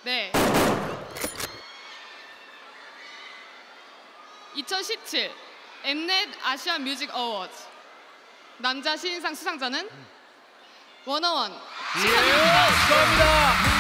네. 2017 엠넷 아시아 뮤직 어워즈 남자 신인상 수상자는 워너원 축하드립니다. 축하합니다.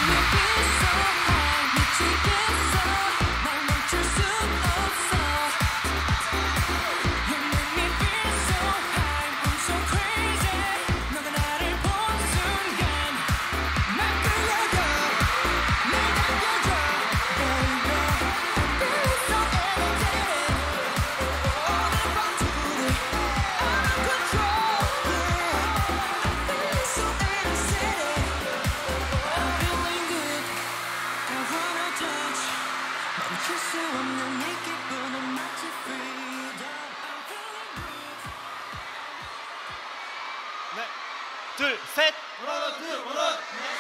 네, 둘, 셋. 원원, 둘, 원원.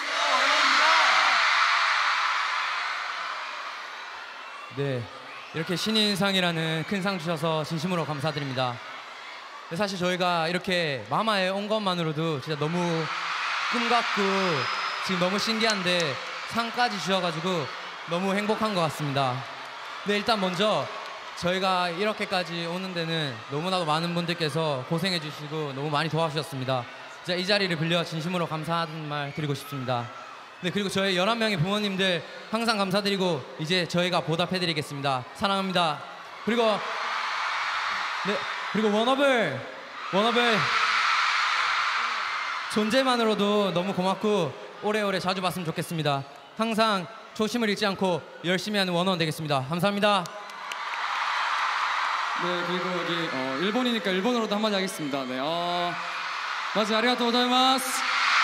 네, 이렇게 신인상이라는 큰 상 주셔서 진심으로 감사드립니다. 사실 저희가 이렇게 마마에 온 것만으로도 진짜 너무 꿈 같고 지금 너무 신기한데 상까지 주셔가지고 너무 행복한 것 같습니다. 네, 일단 먼저 저희가 이렇게까지 오는 데는 너무나도 많은 분들께서 고생해 주시고 너무 많이 도와주셨습니다. 진짜 이 자리를 빌려 진심으로 감사하는 말 드리고 싶습니다. 네, 그리고 저희 11명의 부모님들 항상 감사드리고 이제 저희가 보답해 드리겠습니다. 사랑합니다. 그리고 워너블 존재만으로도 너무 고맙고 오래오래 자주 봤으면 좋겠습니다. 항상 초심을 잃지 않고 열심히 하는 원원 되겠습니다. 감사합니다. 네, 그리고 여기 일본이니까 일본어로도 한마디 하겠습니다. 네, 마즈 아리가토우 고자이마스.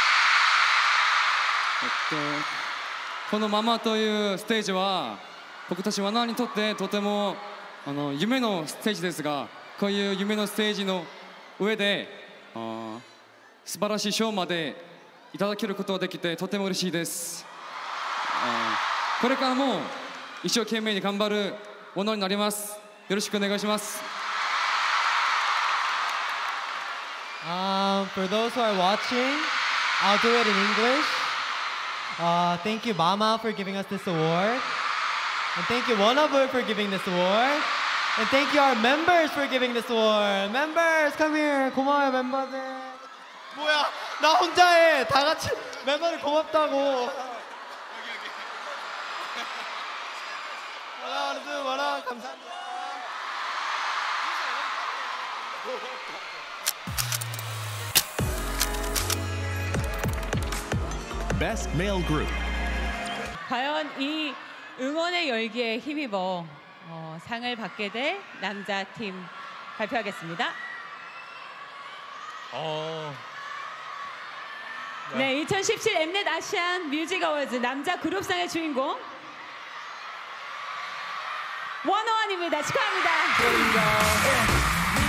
このママというステージは僕たちワナーにとってとても夢のステージですが、こういう夢のステージの上で素晴らしいショーまでいただけることができてとても嬉しいです。これからも一生懸命に頑張るものになります。よろしくお願いします。 For those who are watching, I'll do it in English. Thank you, Mama, for giving us this award. And thank you, Wonabur, for giving this award. And thank you, our members, for giving this award. Members, come here. 고마워요, 멤버들. 뭐야, 나 혼자 해. 다 같이 멤버들 고맙다고. 뭐라, 감사합니다. Best Male Group. 과연 이 응원의 열기에 힘입어 상을 받게 될 남자팀 발표하겠습니다. 네, 2017 엠넷 아시안 뮤직 어워즈 남자 그룹상의 주인공 원어원입니다. 축하합니다. 축하합니다.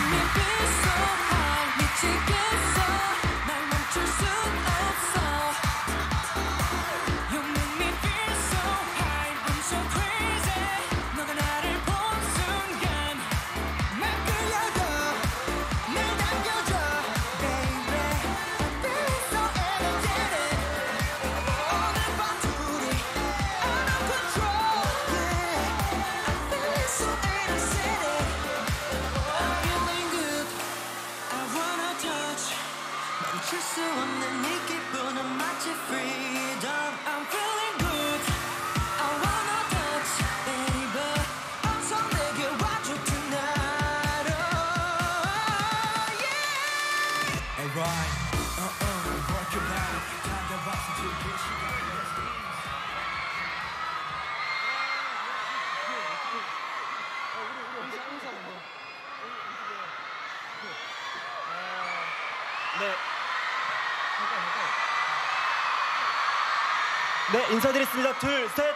네, 인사드리겠습니다. 둘, 셋.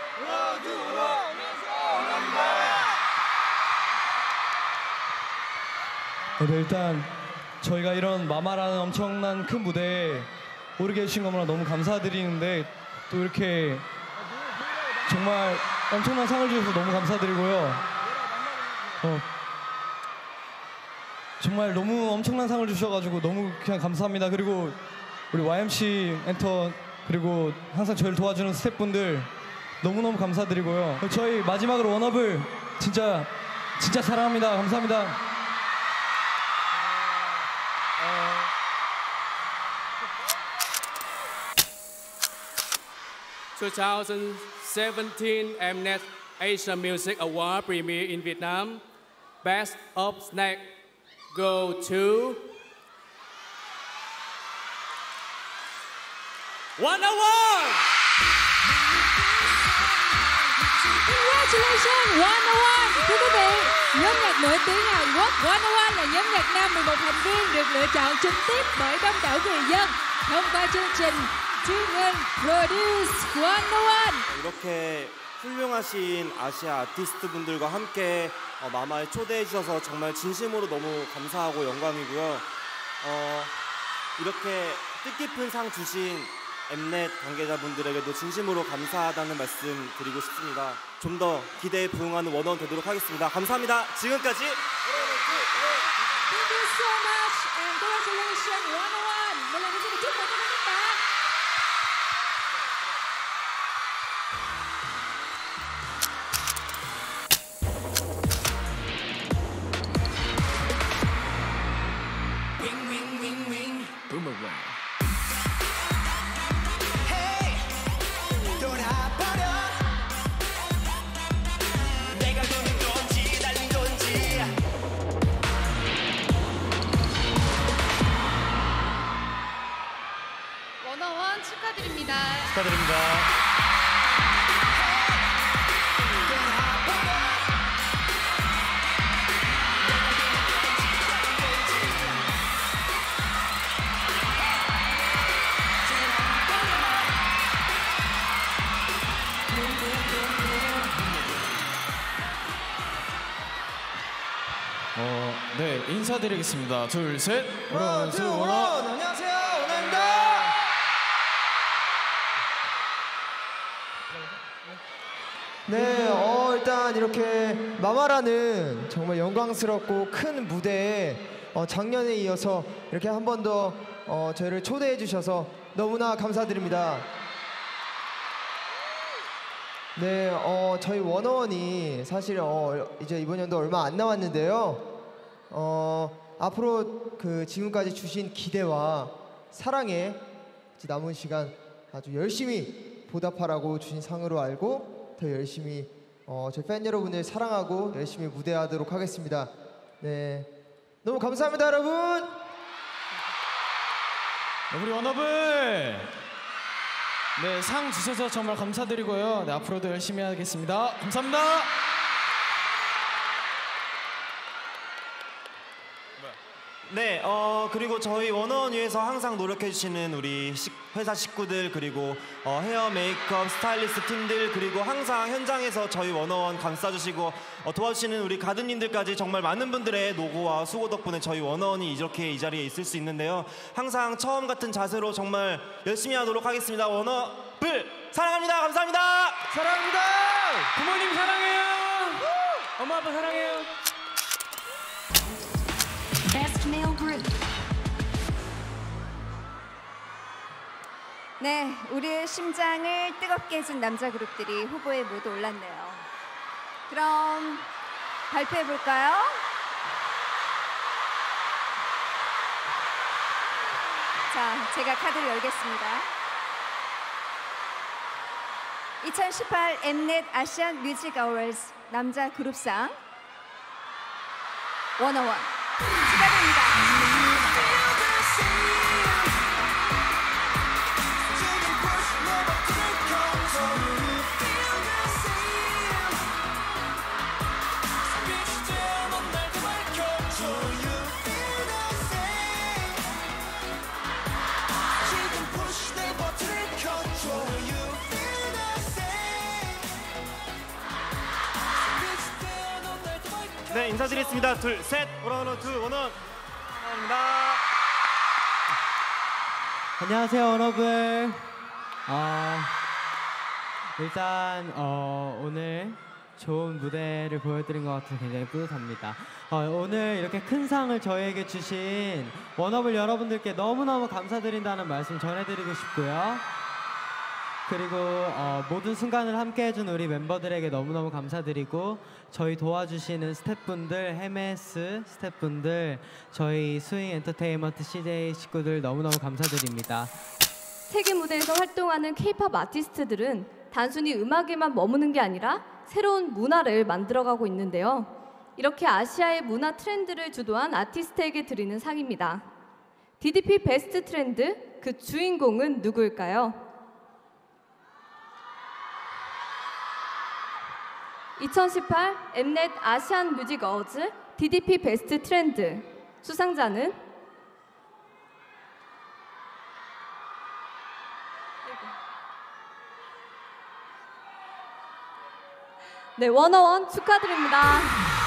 네, 일단 저희가 이런 마마라는 엄청난 큰 무대에 오르게 해주신 거나 너무 감사드리는데 또 이렇게 정말 엄청난 상을 주셔서 너무 감사드리고요. 정말 너무 엄청난 상을 주셔가지고 너무 그냥 감사합니다. 그리고 우리 YMC 엔터 그리고 항상 저희를 도와주는 스태프분들 너무너무 감사드리고요. 저희 마지막으로 워너블 진짜 사랑합니다. 감사합니다. 2017 Mnet Asia Music Award premiere in Vietnam. Best of Snack go to 101. Congratulations 101. Thưa quý vị, nhóm nhạc nổi tiếng Hàn Quốc 101 là nhóm nhạc nam 11 thành viên được lựa chọn trực tiếp bởi đông đảo người dân thông qua chương trình Dreaming Produce 101. 이렇게 훌륭하신 아시아 아티스트 분들과 함께 마마에 초대해 주셔서 정말 진심으로 너무 감사하고 영광이고요. 이렇게 뜻깊은 상 주신 엠넷 관계자분들에게도 진심으로 감사하다는 말씀 드리고 싶습니다. 좀 더 기대에 부응하는 원어원 되도록 하겠습니다. 감사합니다. 지금까지 Thank you so much and congratulations 101. Một lần nữa xin được chúc mừng các bạn. 워너원 축하드립니다. 축하드립니다. 네, 인사드리겠습니다. 둘, 셋. 원, 투, 원. 안녕하세요, 원어입니다. 네, 일단 이렇게 마마라는 정말 영광스럽고 큰 무대에 작년에 이어서 이렇게 한 번 더 저희를 초대해 주셔서 너무나 감사드립니다. 네, 저희 워너원이 사실 이제 이번 연도 얼마 안 남았는데요. 앞으로 지금까지 주신 기대와 사랑에 이제 남은 시간 아주 열심히 보답하라고 주신 상으로 알고 더 열심히 저희 팬 여러분들 사랑하고 열심히 무대하도록 하겠습니다. 네, 너무 감사합니다, 여러분. 우리 워너블. 네, 상 주셔서 정말 감사드리고요. 네, 앞으로도 열심히 하겠습니다. 감사합니다. 네, 그리고 저희 원어원 위해서 항상 노력해주시는 우리 회사 식구들, 그리고 헤어, 메이크업, 스타일리스트 팀들, 그리고 항상 현장에서 저희 원어원 감싸주시고 도와주시는 우리 가드님들까지 정말 많은 분들의 노고와 수고 덕분에 저희 원어원이 이렇게 이 자리에 있을 수 있는데요. 항상 처음 같은 자세로 정말 열심히 하도록 하겠습니다. 원어블 사랑합니다. 감사합니다. 사랑합니다. 부모님 사랑해요. 엄마 아빠 사랑해요. Best Male Group. 네, 우리의 심장을 뜨겁게 해준 남자 그룹들이 후보에 모두 올랐네요. 그럼 발표해 볼까요? 자, 제가 카드를 열겠습니다. 2018 엠넷 아시안 뮤직 어워즈 남자 그룹상 워너원 축하드립니다. 네, 인사드리겠습니다. 둘, 셋. 원어원, 둘, 원어원. 감사합니다. 안녕하세요, 여러분. 일단 오늘 좋은 무대를 보여드린 것 같아서 굉장히 뿌듯합니다. 오늘 이렇게 큰 상을 저희에게 주신 워너블 여러분들께 너무너무 감사드린다는 말씀 전해드리고 싶고요. 그리고 모든 순간을 함께 해준 우리 멤버들에게 너무너무 감사드리고 저희 도와주시는 스태프분들, 헤메스 스태프분들, 저희 스윙 엔터테인먼트 CJ 식구들 너무너무 감사드립니다. 세계 무대에서 활동하는 K-팝 아티스트들은 단순히 음악에만 머무는 게 아니라 새로운 문화를 만들어가고 있는데요. 이렇게 아시아의 문화 트렌드를 주도한 아티스트에게 드리는 상입니다. DDP 베스트 트렌드, 그 주인공은 누구일까요? 2018 엠넷 아시안 뮤직 어워즈 DDP 베스트 트렌드 수상자는 네, 워너원 축하드립니다.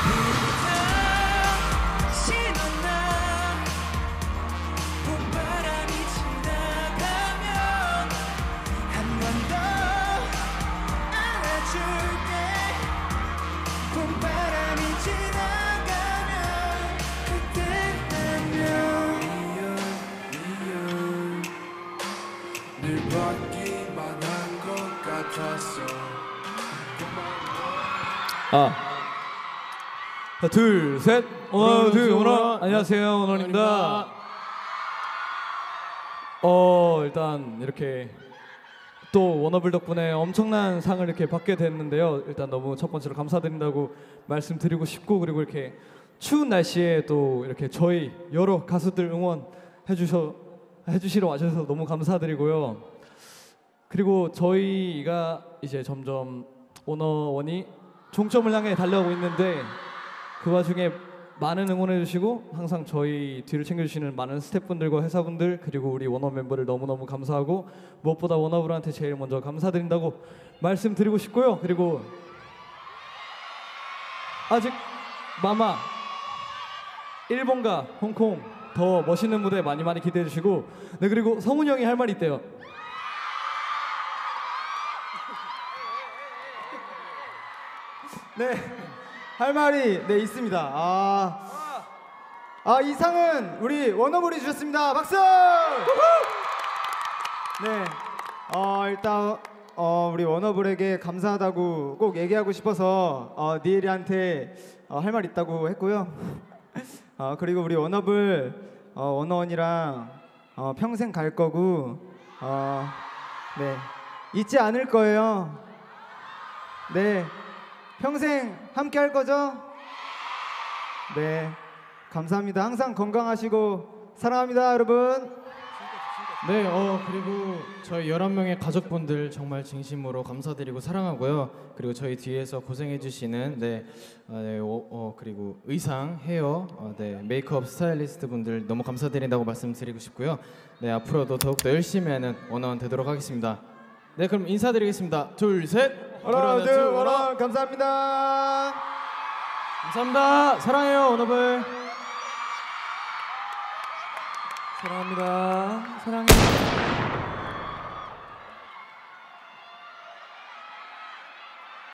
자, 둘, 셋. 원원. 안녕하세요, 원원입니다. 일단 이렇게 또 워너블 덕분에 엄청난 상을 이렇게 받게 됐는데요. 일단 너무 첫 번째로 감사드린다고 말씀드리고 싶고, 그리고 이렇게 추운 날씨에 또 이렇게 저희 여러 가수들 응원해 주시러 와주셔서 너무 감사드리고요. 그리고 저희가 이제 점점 워너원이 종점을 향해 달려가고 있는데, 그 와중에 많은 응원해 주시고 항상 저희 뒤를 챙겨주시는 많은 스태프분들과 회사분들, 그리고 우리 워너 멤버를 너무너무 감사하고, 무엇보다 워너블한테 제일 먼저 감사드린다고 말씀드리고 싶고요. 그리고 아직 마마 일본과 홍콩 더 멋있는 무대 많이 기대해 주시고, 네, 그리고 성훈이 형이 할 말이 있대요. 네, 할 말이 있습니다. 이 상은 우리 워너블이 주셨습니다. 박수! 네, 일단 우리 워너블에게 감사하다고 꼭 얘기하고 싶어서 니엘이한테 할 말 있다고 했고요. 그리고 우리 워너블 워너원이랑 평생 갈 거고, 네, 잊지 않을 거예요. 네. 평생 함께 할 거죠? 네, 감사합니다. 항상 건강하시고 사랑합니다, 여러분. 네, 그리고 저희 11명의 가족분들 정말 진심으로 감사드리고 사랑하고요. 그리고 저희 뒤에서 고생해주시는 그리고 의상, 헤어, 메이크업 스타일리스트 분들 너무 감사드린다고 말씀드리고 싶고요. 네, 앞으로도 더욱더 열심히 하는 워너원 되도록 하겠습니다. 네, 그럼 인사드리겠습니다. 둘, 셋. 워너, 둘, 워너, 감사합니다. 감사합니다. 사랑해요, 워너블. 사랑합니다. 사랑해요.